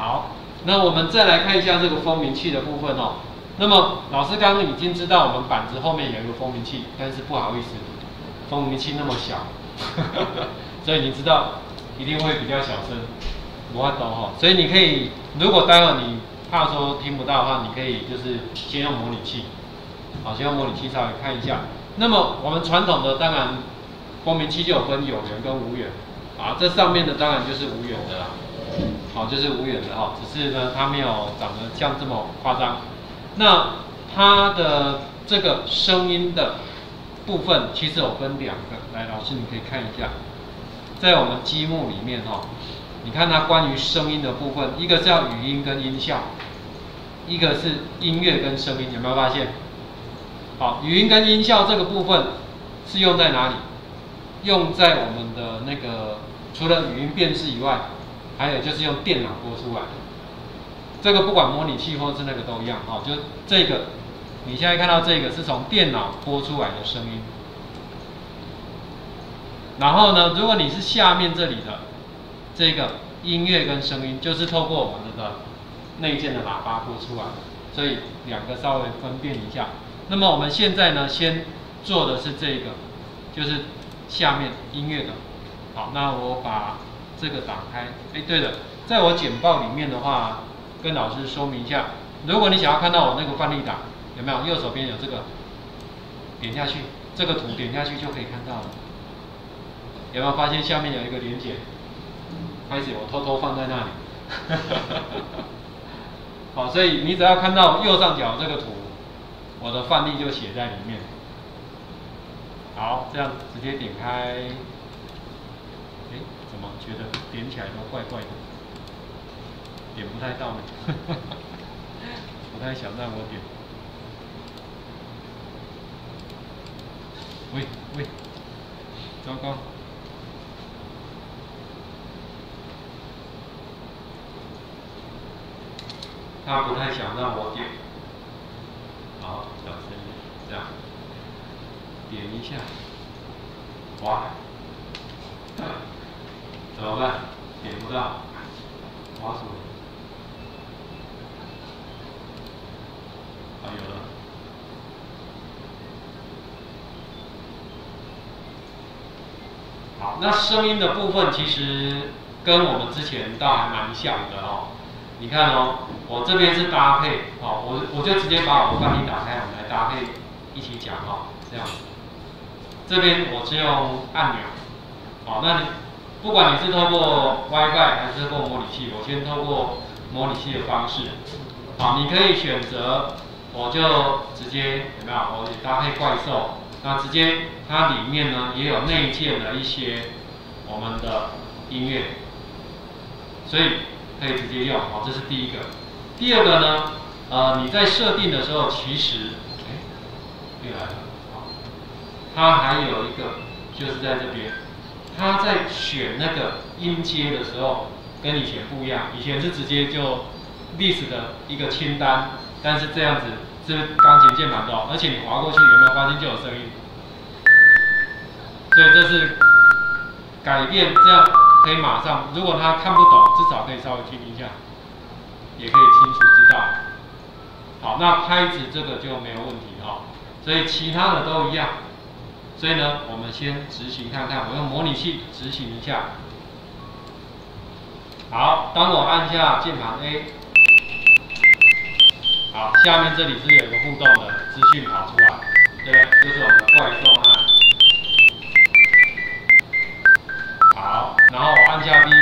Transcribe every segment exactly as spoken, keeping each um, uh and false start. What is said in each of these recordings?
好，那我们再来看一下这个蜂鸣器的部分哦。那么老师刚刚已经知道我们板子后面有一个蜂鸣器，但是不好意思，蜂鸣器那么小，所以你知道一定会比较小声，不会懂哈。所以你可以，如果待会你怕说听不到的话，你可以就是先用模拟器，好，先用模拟器稍微看一下。那么我们传统的当然蜂鸣器就有分有源跟无源，啊，这上面的当然就是无源的啦，好，就是无源的哈，只是呢它没有长得像这么夸张。那它的这个声音的部分其实有分两个，来，老师你可以看一下，在我们积木里面哈，你看它关于声音的部分，一个叫语音跟音效，一个是音乐跟声音，有没有发现？好，语音跟音效这个部分是用在哪里？用在我们的那个除了语音辨识以外，还有就是用电脑播出来的。这个不管模拟器或是那个都一样，哦，就这个，你现在看到这个是从电脑播出来的声音。然后呢，如果你是下面这里的这个音乐跟声音，就是透过我们的内建的喇叭播出来的，所以两个稍微分辨一下。那么我们现在呢，先做的是这个，就是下面音乐的。好，那我把这个打开。哎，对了，在我简报里面的话，跟老师说明一下，如果你想要看到我那个范例档，有没有？右手边有这个，点下去，这个图点下去就可以看到了。有没有发现下面有一个连结？开始我偷偷放在那里。好，所以你只要看到右上角这个图，我的范例就写在里面。好，这样直接点开。哎，怎么觉得点起来都怪怪的？点不太到呢，不太想让我点。喂喂，糟糕！他不太想让我点。好，小声一点，这样点一下。哇，怎么办？点不到，滑鼠。啊，有了。好，那声音的部分其实跟我们之前倒还蛮像的哦。你看哦，我这边是搭配，哦，我我就直接把我的范例打开，我们来搭配一起讲哦，这样。这边我是用按钮，好，那你不管你是透过 WiFi 还是透过模拟器，我先透过模拟器的方式，好，你可以选择。我就直接有没有？我搭配怪兽，那直接它里面呢也有内建的一些我们的音乐，所以可以直接用。好，这是第一个。第二个呢，呃，你在设定的时候，其实，哎，又来了。好，它还有一个就是在这边，它在选那个音阶的时候，跟以前不一样。以前是直接就 list 的一个清单。但是这样子是钢琴键盘的哦，而且你滑过去有没有发现就有声音？所以这是改变，这样可以马上，如果他看不懂，至少可以稍微听一下，也可以清楚知道。好，那拍子这个就没有问题哦，所以其他的都一样。所以呢，我们先执行看看，我用模拟器执行一下。好，当我按下键盘 A。好，下面这里是有一个互动的资讯跑出来，对不对？就是我们的怪兽按。好，然后我按下 B。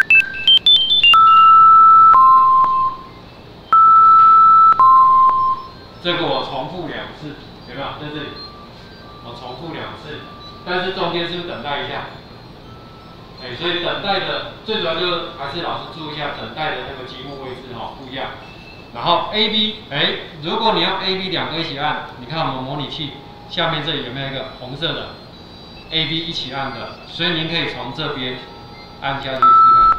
这个我重复两次，有没有？在这里，我重复两次，但是中间是不是等待一下？哎，所以等待的最主要就是还是老师注意一下等待的那个积木位置哈、哦，不一样。然后 A B， 哎，如果你要 A B 两个一起按，你看我们模拟器下面这里有没有一个红色的 A B 一起按的？所以您可以从这边按下去试看。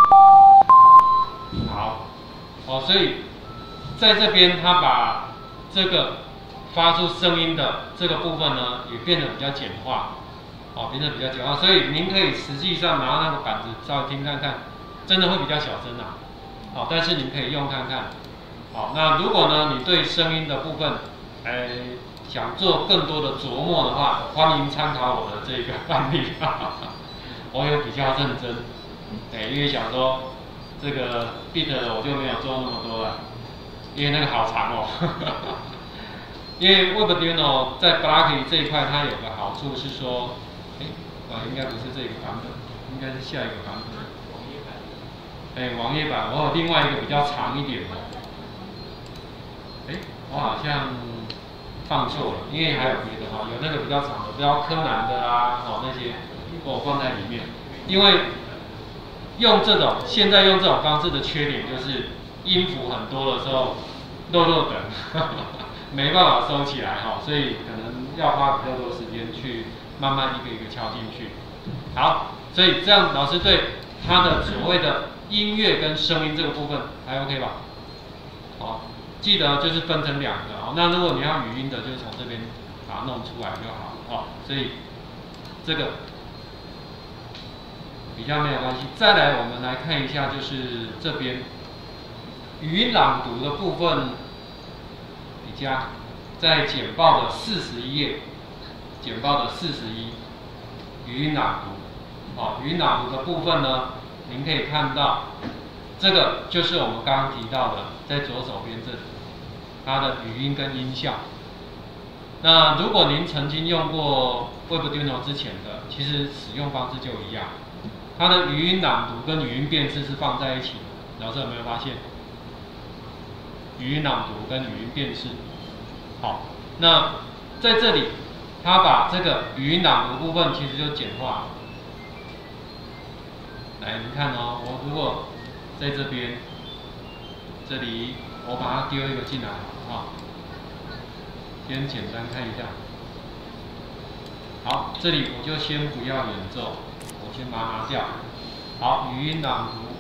好，哦，所以在这边他把这个发出声音的这个部分呢，也变得比较简化，哦，变得比较简化。所以您可以实际上拿那个板子稍微听看看，真的会比较小声啊。好，但是您可以用看看。好，那如果呢，你对声音的部分，哎，想做更多的琢磨的话，欢迎参考我的这个范例。我有比较认真，哎，因为想说这个 beat 的我就没有做那么多了，因为那个好长哦。因为 Webdino 在 Blocky 这一块，它有个好处是说，哎，啊，应该不是这个版本，应该是下一个版本。哎，网页版，我有另外一个比较长一点的。哎，我好像放错了，因为还有别的哈，有那个比较长的，比较柯南的啊，哦那些，我放在里面。因为用这种现在用这种方式的缺点就是，音符很多的时候，漏漏等，没办法收起来哈，所以可能要花比较多时间去慢慢一个一个敲进去。好，所以这样老师对它的所谓的音乐跟声音这个部分还 OK 吧？好，记得就是分成两个哦。那如果你要语音的，就是从这边把它弄出来就好哦。所以这个比较没有关系。再来，我们来看一下，就是这边语音朗读的部分，比较在简报的四十一页，简报的四十一语音朗读，哦，语音朗读的部分呢？您可以看到，这个就是我们刚刚提到的，在左手边这里，它的语音跟音效。那如果您曾经用过 Webdino 之前的，其实使用方式就一样，它的语音朗读跟语音辨识是放在一起的。老师有没有发现？语音朗读跟语音辨识。好，那在这里，它把这个语音朗读部分其实就简化了。来，你看哦，我如果在这边，这里我把它丢一个进来啊，先简单看一下。好，这里我就先不要演奏，我先把它拿掉。好，语音朗读。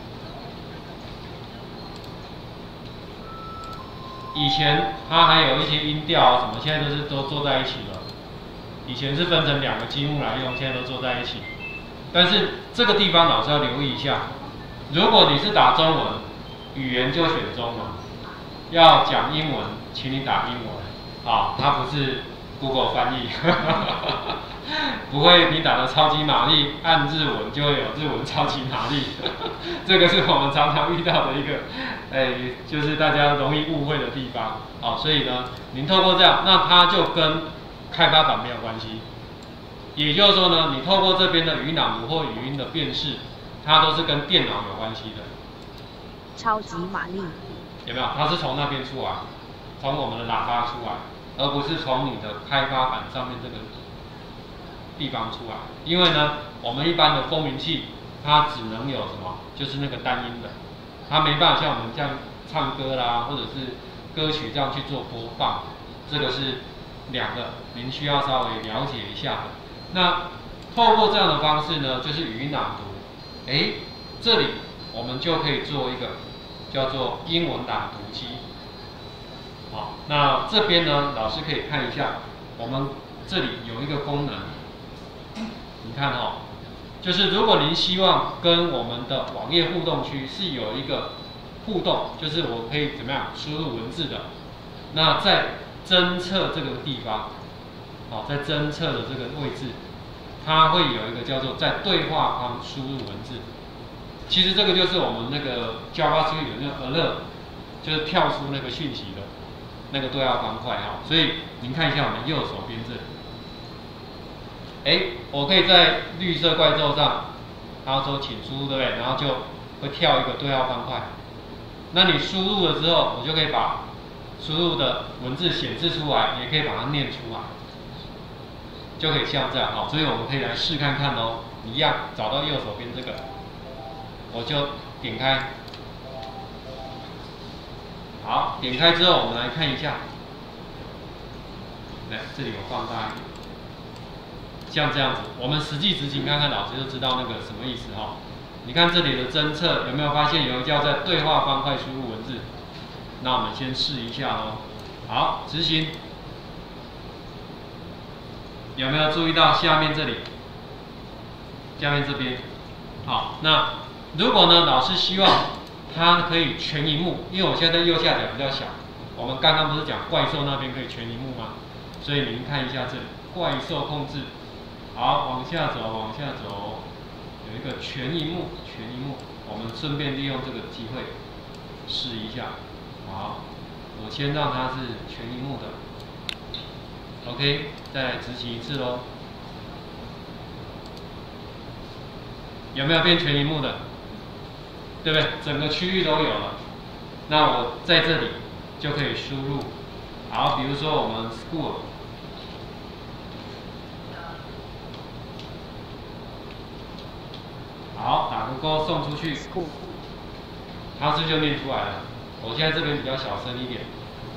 以前它还有一些音调啊什么，现在都是都做在一起了。以前是分成两个积木来用，现在都做在一起。但是这个地方老师要留意一下，如果你是打中文，语言就选中文；要讲英文，请你打英文啊，它不是 Google 翻译，不会你打的超级玛丽按日文就会有日文超级玛丽，这个是我们常常遇到的一个，哎，就是大家容易误会的地方啊。所以呢，您透过这样，那它就跟开发版没有关系。也就是说呢，你透过这边的语音朗读或语音的辨识，它都是跟电脑有关系的。 超级玛丽有没有？它是从那边出来，从我们的喇叭出来，而不是从你的开发板上面这个地方出来。因为呢，我们一般的蜂鸣器，它只能有什么？就是那个单音的，它没办法像我们这样唱歌啦，或者是歌曲这样去做播放。这个是两个，您需要稍微了解一下的。那透过这样的方式呢，就是语音朗读，哎，这里我们就可以做一个叫做英文朗读机。好，那这边呢，老师可以看一下，我们这里有一个功能，你看哦，就是如果您希望跟我们的网页互动区是有一个互动，就是我可以怎么样输入文字的，那在侦测这个地方。好，在侦测的这个位置，它会有一个叫做在对话框输入文字。其实这个就是我们那个 JavaScript 有那个 alert， 就是跳出那个讯息的那个对话方块哈。所以您看一下我们右手边这里，哎，我可以在绿色怪兽上，它说请输入，对不对？然后就会跳一个对话方块。那你输入了之后，我就可以把输入的文字显示出来，也可以把它念出来。就可以像这样好，所以我们可以来试看看哦。一样找到右手边这个，我就点开。好，点开之后我们来看一下，来这里我放大一点，像这样子，我们实际执行看看，老师就知道那个什么意思哈。你看这里的侦测有没有发现有一个叫在对话方块输入文字？那我们先试一下哦。 好，执行。有没有注意到下面这里？下面这边，好，那如果呢，老师希望它可以全萤幕，因为我现在在右下角比较小，我们刚刚不是讲怪兽那边可以全萤幕吗？所以你们看一下这里，怪兽控制，好，往下走，往下走，有一个全萤幕，全萤幕，我们顺便利用这个机会试一下，好，我先让它是全萤幕的 ，OK， 再来执行一次咯。有没有变全萤幕的？对不对？整个区域都有了。那我在这里就可以输入，好，比如说我们 school， 好，打个勾送出去，它是就念出来了。我现在这边比较小声一点，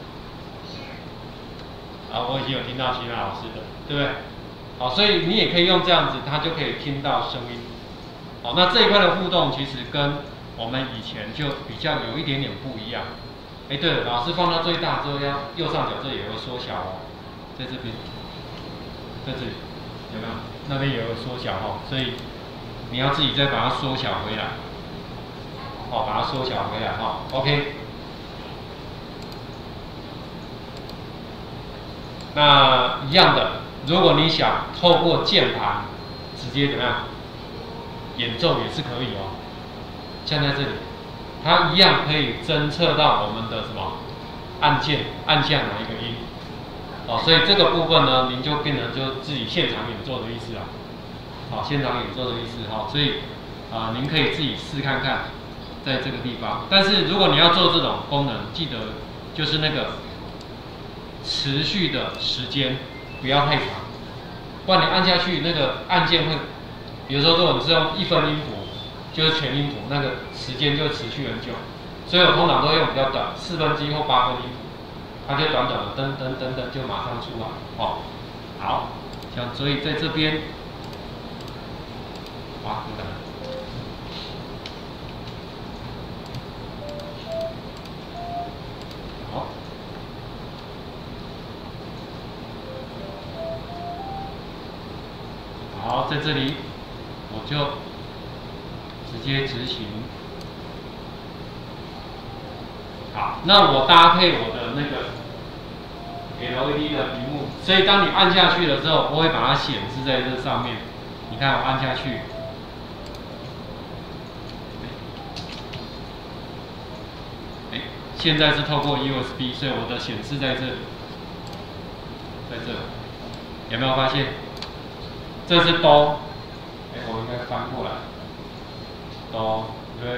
啊，我已经有听到其他老师的，对不对？好，所以你也可以用这样子，它就可以听到声音。好，那这一块的互动其实跟我们以前就比较有一点点不一样。哎，对了，老师放到最大之后，要右上角这里有个缩小哦，在这边，在这里有没有？那边有个缩小哦，所以你要自己再把它缩小回来，哦，把它缩小回来哈、哦。OK。那一样的，如果你想透过键盘直接怎么样演奏也是可以哦，像在这里。它一样可以侦测到我们的什么按键按下哪一个音，哦，所以这个部分呢，您就变成就自己现场演奏的意思啊，好，现场演奏的意思哈、哦，所以啊、呃，您可以自己试看看，在这个地方。但是如果你要做这种功能，记得就是那个持续的时间不要太长，不然你按下去那个按键会，比如说如果你是用一分音符。就是全音符，那个时间就持续很久，所以我通常都用比较短，四分之一或八分音符，它就短短的噔噔噔噔就马上出来哦。好，像所以在这边，哇，很难。好，好，在这里我就。直接执行。好，那我搭配我的那个 L E D 的屏幕，所以当你按下去的时候，我会把它显示在这上面。你看我按下去，哎，现在是透过 U S B， 所以我的显示在这里，在这里，有没有发现？这是哆，哎，我应该翻过来。哆、瑞、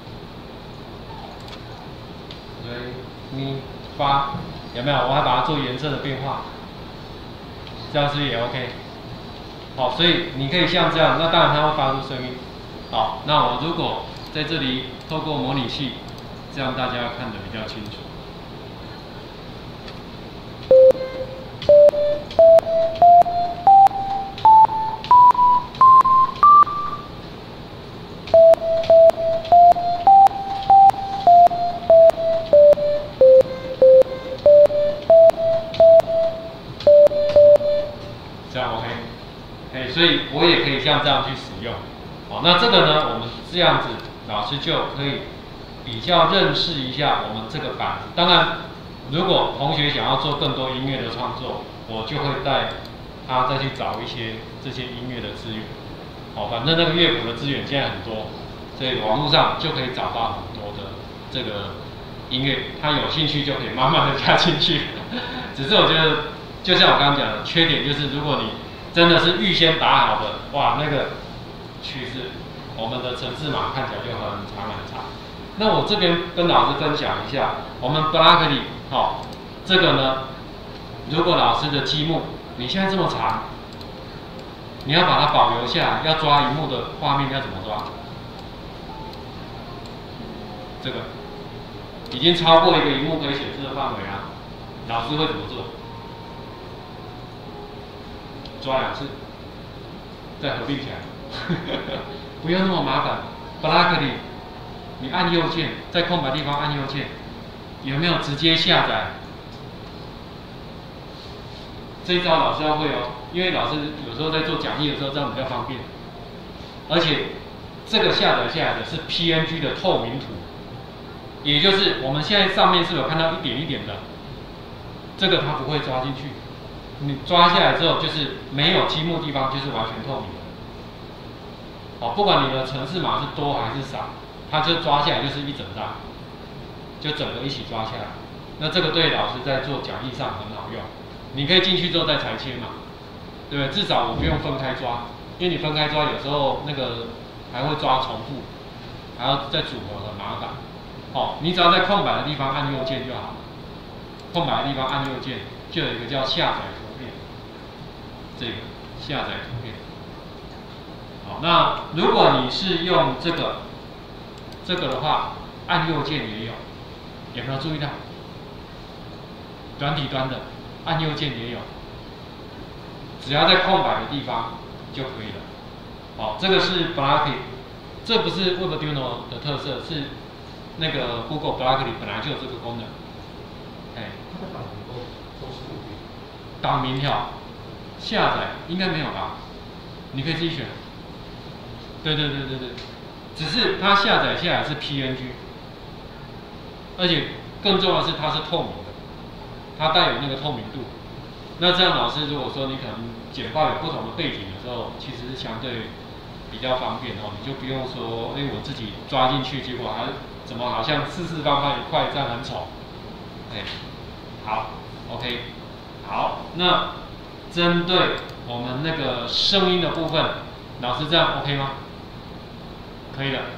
瑞、咪、发，有没有？我还把它做颜色的变化，这样是不是也 OK？ 好，所以你可以像这样，那当然它会发出声音。好，那我如果在这里透过模拟器，这样大家看得比较清楚。这样 OK， 哎，所以我也可以像这样去使用。好，那这个呢，我们这样子，老师就可以比较认识一下我们这个板子。当然，如果同学想要做更多音乐的创作，我就会带他再去找一些这些音乐的资源。好，反正那个乐谱的资源现在很多，所以网络上就可以找到很多的这个音乐，他有兴趣就可以慢慢的加进去。只是我觉得。就像我刚刚讲的，缺点就是如果你真的是预先打好的，哇，那个曲子，我们的程式码看起来就很长很长。那我这边跟老师分享一下，我们 Blockly 好，这个呢，如果老师的积木你现在这么长，你要把它保留下来，要抓萤幕的画面要怎么抓？这个已经超过一个萤幕可以显示的范围啊，老师会怎么做？抓两次，再合并起来，不要那么麻烦。Blockly， 你按右键，在空白地方按右键，有没有直接下载这一招老师要会哦，因为老师有时候在做讲义的时候这样比较方便，而且这个下载下来的是 P N G 的透明图，也就是我们现在上面是有看到一点一点的，这个它不会抓进去，你抓下来之后就是没有积木地方就是完全透明的，哦，不管你的程式码是多还是少，它就抓下来就是一整张，就整个一起抓下来。那这个对老师在做讲义上很好用，你可以进去之后再裁切嘛，对不对？至少我不用分开抓，因为你分开抓有时候那个还会抓重复，还要再组合很麻烦。哦，你只要在空白的地方按右键就好了，空白的地方按右键就有一个叫下载图片，这个下载图片。好，那如果你是用这个这个的话，按右键也有，有没有注意到？软体端的按右键也有，只要在空白的地方就可以了。好，这个是 Blockly， 这不是 Webarduino 的特色，是那个 Google Blockly 本来就有这个功能。哎， 它的档名都都是固定。 档名条下载应该没有吧？你可以自己选。对对对对对，只是它下载下来是 P N G， 而且更重要的是它是透明的。它带有那个透明度，那这样老师如果说你可能简报有不同的背景的时候，其实是相对比较方便哦，你就不用说，哎，我自己抓进去，结果还怎么好像四四方方一块，这样很丑。哎，好 ，OK， 好，那针对我们那个声音的部分，老师这样 OK 吗？可以的。